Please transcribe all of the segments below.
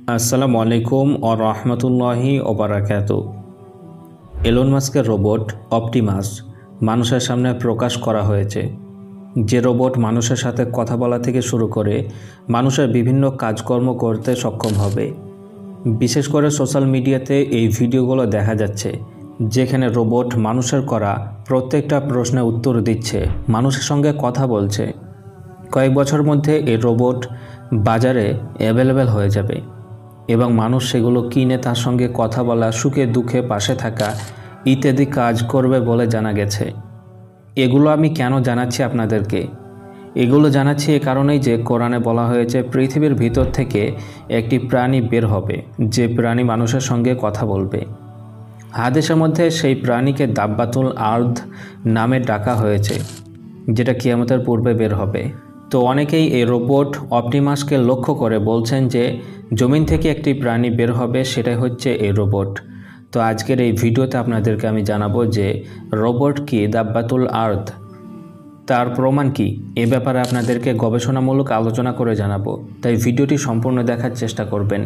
আসসালামু আলাইকুম ওয়া রাহমাতুল্লাহি ওয়া বারাকাতুহু। এলন মাস্কের রোবট অপটিমাস মানুষের সামনে প্রকাশ করা হয়েছে। যে রোবট মানুষের সাথে কথা বলা থেকে শুরু করে মানুষের বিভিন্ন কাজকর্ম করতে সক্ষম হবে। বিশেষ করে সোশ্যাল মিডিয়াতে এই ভিডিওগুলো দেখা যাচ্ছে, যেখানে রোবট মানুষের করা প্রত্যেকটা প্রশ্নের উত্তর দিচ্ছে, মানুষের সঙ্গে কথা বলছে। কয়েক বছরের মধ্যে এই রোবট বাজারে অ্যাভেলেবেল হয়ে যাবে এবং মানুষ সেগুলো কিনে তার সঙ্গে কথা বলা, সুখে দুঃখে পাশে থাকা ইত্যাদি কাজ করবে বলে জানা গেছে। এগুলো আমি কেন জানাচ্ছি আপনাদেরকে? এগুলো জানাচ্ছি এ কারণেই যে কোরআনে বলা হয়েছে পৃথিবীর ভিতর থেকে একটি প্রাণী বের হবে, যে প্রাণী মানুষের সঙ্গে কথা বলবে। হাদিসের মধ্যে সেই প্রাণীকে দাব্বাতুল আরদ নামে ডাকা হয়েছে, যেটা কিয়ামতের পূর্বে বের হবে। তো অনেকেই এই রোবট অপটিমাসকে লক্ষ্য করে বলছেন যে জমিন থেকে একটি প্রাণী বের হবে, সেটাই হচ্ছে এই রোবট। তো আজকের এই ভিডিওতে আপনাদেরকে আমি জানাবো যে রোবট কি দাব্বাতুল আরদ, তার প্রমাণ কি, এ ব্যাপারে আপনাদেরকে গবেষণামূলক আলোচনা করে জানাবো। তাই ভিডিওটি সম্পূর্ণ দেখার চেষ্টা করবেন।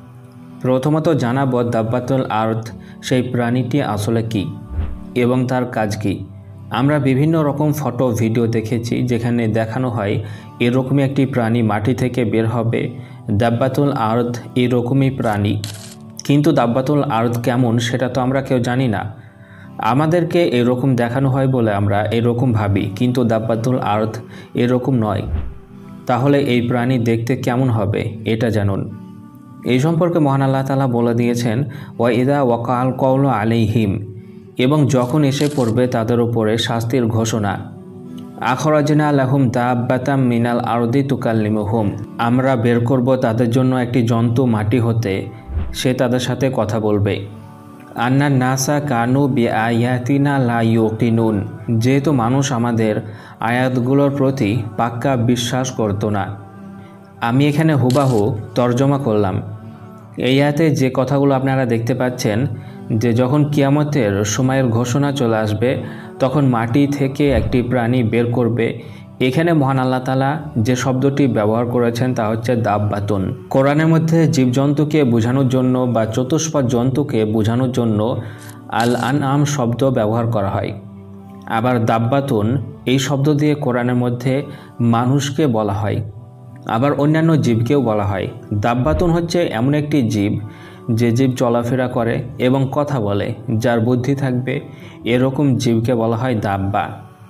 প্রথমত জানাবো দাব্বাতুল আরদ সেই প্রাণীটি আসলে কি এবং তার কাজ কি। আমরা বিভিন্ন রকম ফটো ভিডিও দেখেছি যেখানে দেখানো হয় এরকমই একটি প্রাণী মাটি থেকে বের হবে। দাব্বাতুল আরদ এরকমই প্রাণী, কিন্তু দাব্বাতুল আরদ কেমন সেটা তো আমরা কেউ জানি না। আমাদেরকে এরকম দেখানো হয় বলে আমরা এরকম ভাবি, কিন্তু দাব্বাতুল আরদ এরকম নয়। তাহলে এই প্রাণী দেখতে কেমন হবে এটা জানুন। এই সম্পর্কে মহান আল্লাহ তাআলা বলে দিয়েছেন, ওয়া ইদা ওয়াকাল কওলু আলাইহিম, এবং যখন এসে পড়বে তাদের উপরে শাস্তির ঘোষণা। আখরাজনা লাহুম দাব্বাতাম মিনাল আরদি তুকাল্লিমুহুম, আমরা বের করব তাদের জন্য একটি জন্তু মাটি হতে, সে তাদের সাথে কথা বলবে। আন্না নাসা কানু বিআয়াতিনা লা ইউকিনুন, যেহেতু মানুষ আমাদের আয়াতগুলোর প্রতি পাক্কা বিশ্বাস করত না। আমি এখানে হুবাহু তর্জমা করলাম। এই আয়াতে যে কথাগুলো আপনারা দেখতে পাচ্ছেন, যে যখন কিয়ামতের সময়ের ঘোষণা চলে আসবে তখন মাটি থেকে একটি প্রাণী বের করবে। এখানে মহান আল্লাহ তাআলা যে শব্দটি ব্যবহার করেছেন তা হচ্ছে দাব্বাতুন। কোরআনের মধ্যে জীবজন্তুকে বোঝানোর জন্য বা চতুষ্পদ জন্তুকে বোঝানোর জন্য আল আনআম শব্দ ব্যবহার করা হয়। আবার দাব্বাতুন এই শব্দ দিয়ে কোরআনের মধ্যে মানুষকে বলা হয়, আবার অন্যান্য জীবকেও বলা হয়। দাব্বাতুন হচ্ছে এমন একটি জীব যে জীব চলাফেরা করে এবং কথা বলে, যার বুদ্ধি থাকবে, এরকম জীবকে বলা হয় দাব্বা।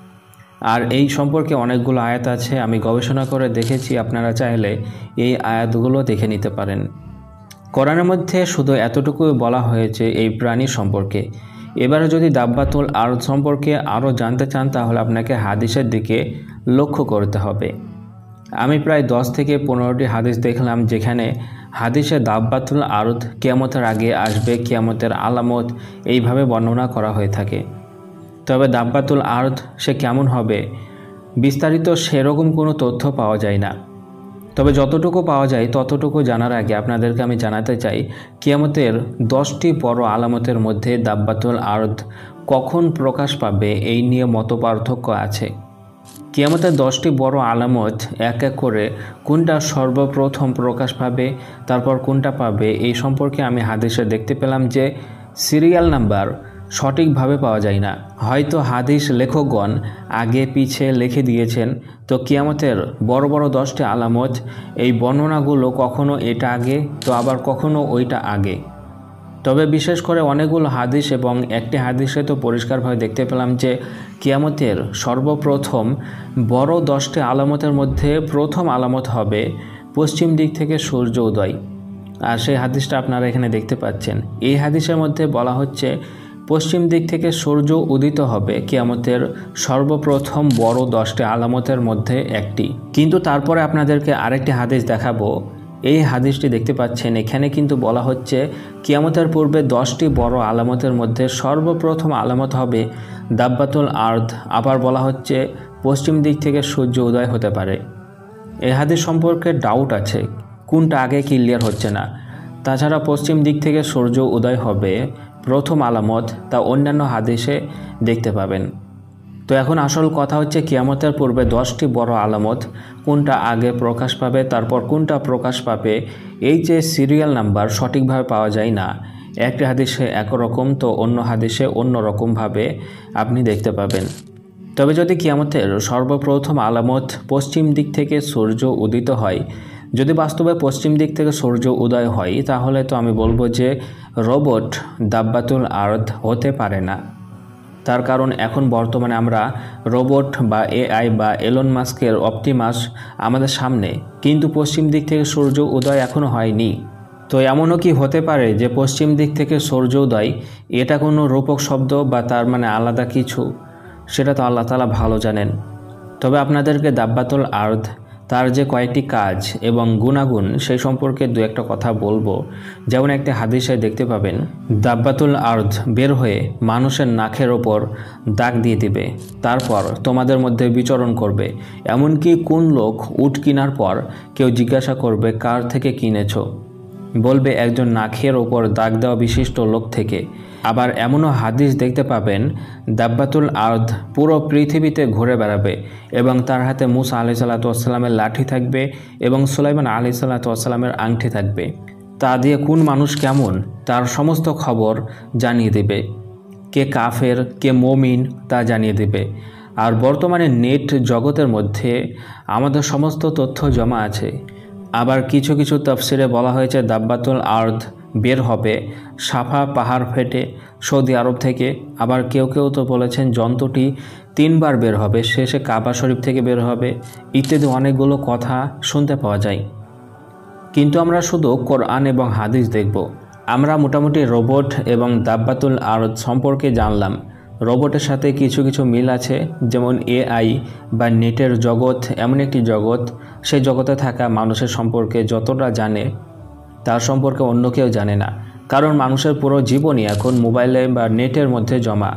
আর এই সম্পর্কে অনেকগুলো আয়াত আছে, আমি গবেষণা করে দেখেছি, আপনারা চাইলে এই আয়াতগুলো দেখে নিতে পারেন। কোরআনের মধ্যে শুধু এতটুকু বলা হয়েছে এই প্রাণী সম্পর্কে। এবারে যদি দাব্বাতুল আরদ সম্পর্কে আরও জানতে চান তাহলে আপনাকে হাদিসের দিকে লক্ষ্য করতে হবে। আমি প্রায় 10 থেকে 15টি হাদিস দেখলাম যেখানে হাদিসে দাব্বাতুল আরদ কিয়ামতের আগে আসবে, কিয়ামতের আলামত এইভাবে বর্ণনা করা হয়ে থাকে। তবে দাব্বাতুল আরদ সে কেমন হবে বিস্তারিত সেরকম কোনো তথ্য পাওয়া যায় না। তবে যতটুকু পাওয়া যায় ততটুকু জানার আগে আপনাদেরকে আমি জানাতে চাই কিয়ামতের 10টি বড় আলামতের মধ্যে দাব্বাতুল আরদ কখন প্রকাশ পাবে এই নিয়ে মতপার্থক্য আছে। কিয়ামতের 10টি বড় আলামত এক এক করে কোনটা সর্বপ্রথম প্রকাশ পাবে, তারপর কোনটা পাবে, এই সম্পর্কে আমি হাদিসে দেখতে পেলাম যে সিরিয়াল নাম্বার সঠিকভাবে পাওয়া যায় না। হয়তো হাদিস লেখকগণ আগে পিছে লিখে দিয়েছেন, তো কিয়ামতের বড় বড় 10টি আলামত এই বর্ণনাগুলো কখনো এটা আগে তো আবার কখনো ওইটা আগে। তবে বিশেষ করে অনেকগুলো হাদিস এবং একটি হাদিসে তো পরিষ্কারভাবে দেখতে পেলাম যে কিয়ামতের সর্বপ্রথম বড় 10টি আলামতের মধ্যে প্রথম আলামত হবে পশ্চিম দিক থেকে সূর্য উদয়। আর সেই হাদিসটা আপনারা এখানে দেখতে পাচ্ছেন। এই হাদিসের মধ্যে বলা হচ্ছে পশ্চিম দিক থেকে সূর্য উদিত হবে কিয়ামতের সর্বপ্রথম বড় 10টি আলামতের মধ্যে একটি। কিন্তু তারপরে আপনাদেরকে আরেকটি হাদিস দেখাবো। এই হাদিসটি দেখতে পাচ্ছেন, এখানে কিন্তু বলা হচ্ছে কিয়ামতের পূর্বে 10টি বড় আলামতের মধ্যে সর্বপ্রথম আলামত হবে দাব্বাতুল আরদ। আবার বলা হচ্ছে পশ্চিম দিক থেকে সূর্য উদয় হতে পারে। এই হাদিস সম্পর্কে ডাউট আছে, কোনটা আগে ক্লিয়ার হচ্ছে না। তাছাড়া পশ্চিম দিক থেকে সূর্য উদয় হবে প্রথম আলামত, তা অন্যান্য হাদিসে দেখতে পাবেন। তো এখন আসল কথা হচ্ছে কিয়ামতের পূর্বে 10টি বড় আলামত, কোনটা আগে প্রকাশ পাবে তারপর কোনটা প্রকাশ পাবে, এই যে সিরিয়াল নাম্বার সঠিকভাবে পাওয়া যায় না। একটি হাদিসে একরকম তো অন্য হাদিসে অন্য রকমভাবে আপনি দেখতে পাবেন। তবে যদি কিয়ামতের সর্বপ্রথম আলামত পশ্চিম দিক থেকে সূর্য উদিত হয়, যদি বাস্তবে পশ্চিম দিক থেকে সূর্য উদয় হয়, তাহলে তো আমি বলবো যে রোবট দাব্বাতুল আরদ হতে পারে না। তার কারণ এখন বর্তমানে আমরা রোবট বা এআই বা এলন মাস্কের অপটিমাস আমাদের সামনে, কিন্তু পশ্চিম দিক থেকে সূর্য উদয় এখনও হয়নি। তো এমনও কি হতে পারে যে পশ্চিম দিক থেকে সূর্য উদয় এটা কোনো রূপক শব্দ বা তার মানে আলাদা কিছু, সেটা তো আল্লাহ তাআলা ভালো জানেন। তবে আপনাদেরকে দাব্বাতুল আরদ তার যে কয়েকটি কাজ এবং গুণাগুণ সেই সম্পর্কে দু একটা কথা বলবো। যেমন একটা হাদিসে দেখতে পাবেন, দাব্বাতুল আরদ বের হয়ে মানুষের নাকের ওপর দাগ দিয়ে দিবে, তারপর তোমাদের মধ্যে বিচরণ করবে। এমনকি কোন লোক উট কেনার পর কেউ জিজ্ঞাসা করবে কার থেকে কিনেছো, বলবে একজন নাকের ওপর দাগ দেওয়া বিশিষ্ট লোক থেকে। আবার এমনও হাদিস দেখতে পাবেন, দাব্বাতুল আরদ পুরো পৃথিবীতে ঘুরে বেড়াবে এবং তার হাতে মুসা আলাইহিসসালামের লাঠি থাকবে এবং সুলাইমান আলাইহিসসালামের আংটি থাকবে। তা দিয়ে কোন মানুষ কেমন তার সমস্ত খবর জানিয়ে দেবে, কে কাফের কে মুমিন তা জানিয়ে দেবে। আর বর্তমানে নেট জগতের মধ্যে আমাদের সমস্ত তথ্য জমা আছে। আবার কিছু কিছু তাফসিরে বলা হয়েছে দাব্বাতুল আরদ বের হবে সাফা পাহাড় ফেটে সৌদি আরব থেকে। আবার কেউ কেউ তো বলেছেন জন্তুটি 3 বার বের হবে, শেষে কাবা শরীফ থেকে বের হবে, ইত্যাদি অনেকগুলো কথা শুনতে পাওয়া যায়। কিন্তু আমরা শুধু কোরআন এবং হাদিস দেখব। আমরা মোটামুটি রোবট এবং দাব্বাতুল আরদ সম্পর্কে জানলাম। রোবটের সাথে কিছু কিছু মিল আছে, যেমন এআই বা নেটের জগৎ এমন একটি জগৎ, সেই জগতে থাকা মানুষের সম্পর্কে যতটা জানে তার সম্পর্কে অন্য কেউ জানে না। কারণ মানুষের পুরো জীবনই এখন মোবাইলে বা নেটের মধ্যে জমা।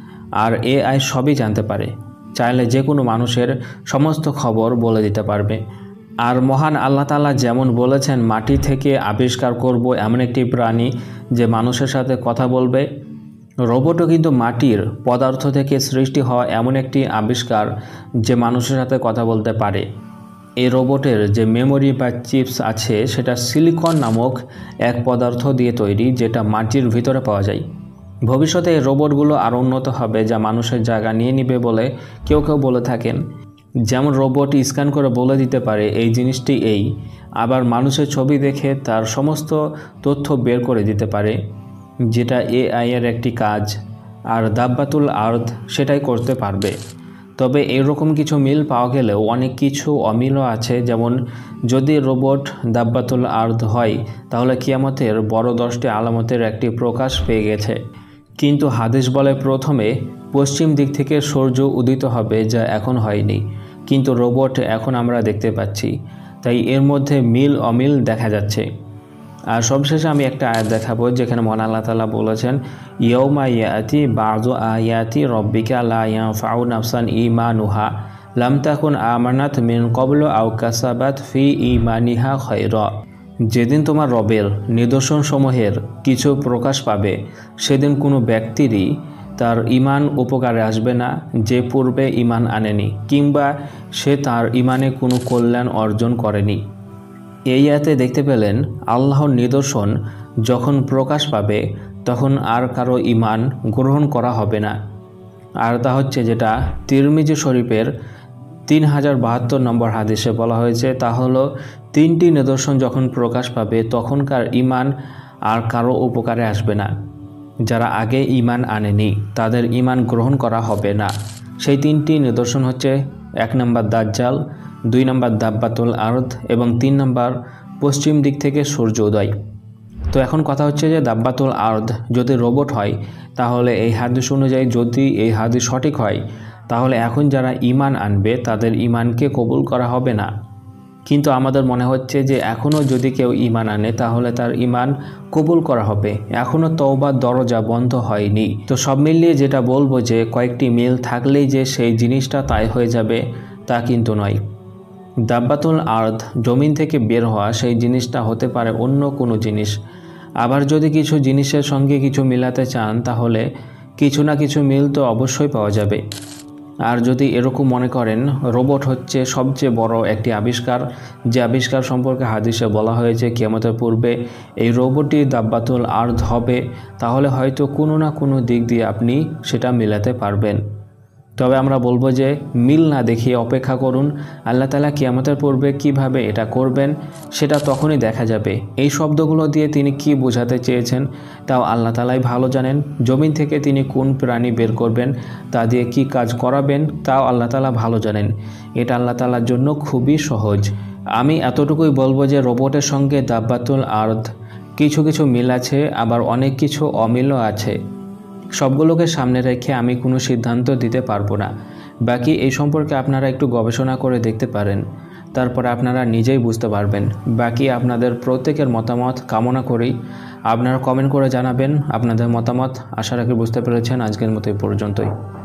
আর এআই সবই জানতে পারে, চাইলে যে কোনো মানুষের সমস্ত খবর বলে দিতে পারবে। আর মহান আল্লাহ তাআলা যেমন বলেছেন মাটি থেকে আবিষ্কার করব এমন একটি প্রাণী যে মানুষের সাথে কথা বলবে, রোবটও কিন্তু মাটির পদার্থ থেকে সৃষ্টি হওয়া এমন একটি আবিষ্কার যে মানুষের সাথে কথা বলতে পারে। এই রোবটের যে মেমোরি বা চিপস আছে সেটা সিলিকন নামক এক পদার্থ দিয়ে তৈরি, যেটা মাটির ভিতরে পাওয়া যায়। ভবিষ্যতে এই রোবটগুলো আরও উন্নত হবে, যা মানুষের জায়গা নিয়ে নিবে বলে কেউ কেউ বলে থাকেন। যেমন রোবট স্ক্যান করে বলে দিতে পারে এই জিনিসটি এই, আবার মানুষের ছবি দেখে তার সমস্ত তথ্য বের করে দিতে পারে, যেটা এআই এর একটি কাজ। আর দাব্বাতুল আরদ সেটাই করতে পারবে। তবে এরকম কিছু মিল পাওয়া গেলেও অনেক কিছু অমিলও আছে। যেমন যদি রোবট দাব্বাতুল আরদ হয় তাহলে কিয়ামতের বড় 10টি আলামতের একটি প্রকাশ পেয়ে গেছে। কিন্তু হাদিস বলে প্রথমে পশ্চিম দিক থেকে সূর্য উদিত হবে, যা এখন হয়নি, কিন্তু রোবট এখন আমরা দেখতে পাচ্ছি। তাই এর মধ্যে মিল অমিল দেখা যাচ্ছে। আর সবশেষে আমি একটা আয়াত দেখাবো যেখানে মহান আল্লাহ তাআলা বলেছেন, ইয়াউমা ইয়াতি বাযু আয়াতি রব্বিকা লা ইয়ানফাউ নাফসান ঈমানুহা লাম তাকুন আমানাত মিন ক্বাবলু আও কাসাবাত ফি ঈমানিহা খায়রা। যেদিন তোমার রবের নিদর্শনসমূহের কিছু প্রকাশ পাবে, সেদিন কোনো ব্যক্তিরই তার ঈমান উপকারে আসবে না যে পূর্বে ঈমান আনেনি, কিংবা সে তার ঈমানে কোনো কল্যাণ অর্জন করেনি। এই আয়াতে দেখতে পেলেন আল্লাহর নিদর্শন যখন প্রকাশ পাবে তখন আর কারো ঈমান গ্রহণ করা হবে না। আর তা হচ্ছে যেটা তিরমিজি শরীফের 3072 নম্বর হাদিসে বলা হয়েছে, তা হলো 3টি নিদর্শন যখন প্রকাশ পাবে তখনকার ঈমান আর কারো উপকারে আসবে না। যারা আগে ঈমান আনেনি তাদের ঈমান গ্রহণ করা হবে না। সেই 3টি নিদর্শন হচ্ছে 1 নম্বর দাজ্জাল, 2 নম্বর দাব্বাতুল আরদ এবং 3 নম্বর পশ্চিম দিক থেকে সূর্য উদয়। তো এখন কথা হচ্ছে যে দাব্বাতুল আরদ যদি রোবট হয় তাহলে এই হাদিস অনুযায়ী যদি এই হাদিস সঠিক হয় তাহলে এখন যারা ঈমান আনবে তাদের ঈমানকে কবুল করা হবে না। কিন্তু আমাদের মনে হচ্ছে যে এখনও যদি কেউ ঈমান আনে তাহলে তার ঈমান কবুল করা হবে, এখনও তওবার দরজা বন্ধ হয়নি। তো সব মিলিয়ে যেটা বলবো যে কয়েকটি মিল থাকলেই যে সেই জিনিসটা তাই হয়ে যাবে তা কিন্তু নয়। দাব্বাতুল আরদ জমিন থেকে বের হওয়া সেই জিনিসটা হতে পারে অন্য কোনো জিনিস। আবার যদি কিছু জিনিসের সঙ্গে কিছু মিলাতে চান তাহলে কিছু না কিছু মিল তো অবশ্যই পাওয়া যাবে। আর যদি এরকম মনে করেন রোবট হচ্ছে সবচেয়ে বড় একটি আবিষ্কার, যে আবিষ্কার সম্পর্কে হাদিসে বলা হয়েছে কিয়ামতের পূর্বে এই রোবটটি দাব্বাতুল আরদ হবে, তাহলে হয়তো কোনো না কোনো দিক দিয়ে আপনি সেটা মেলাতে পারবেন। তবে আমরা বলবো যে মিল না দেখিয়ে অপেক্ষা করুন। আল্লাহ তাআলা কিয়ামতের পূর্বে কিভাবে এটা করবেন সেটা তখনই দেখা যাবে। এই শব্দগুলো দিয়ে তিনি কি বোঝাতে চেয়েছেন তাও আল্লাহ তাআলাই ভালো জানেন। জমিন থেকে তিনি কোন প্রাণী বের করবেন, তা দিয়ে কি কাজ করাবেন তাও আল্লাহ তাআলা ভালো জানেন। এটা আল্লাহ তাআলার জন্য খুবই সহজ। আমি এতটুকুই বলবো যে রোবটের সঙ্গে দাব্বাতুল আরদ কিছু কিছু মিল আছে, আবার অনেক কিছু অমিলও আছে। সবগুলোকে সামনে রেখে আমি কোনো সিদ্ধান্ত দিতে পারবো না। বাকি এই সম্পর্কে আপনারা একটু গবেষণা করে দেখতে পারেন, তারপরে আপনারা নিজেই বুঝতে পারবেন। বাকি আপনাদের প্রত্যেকের মতামত কামনা করেই আপনারা কমেন্ট করে জানাবেন আপনাদের মতামত। আশা রাখি বুঝতে পেরেছেন। আজকের মতো এই পর্যন্তই।